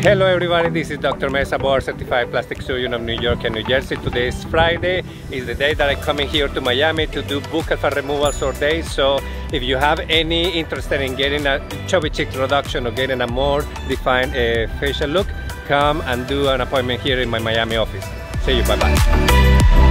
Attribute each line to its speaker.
Speaker 1: Hello everybody, this is Dr. Mesa, board certified plastic surgeon of New York and New Jersey. Today is Friday, is the day that I'm coming here to Miami to do buccal fat removals all day. So if you have any interest in getting a chubby cheeks reduction or getting a more defined facial look, come and do an appointment here in my Miami office. See you, bye bye.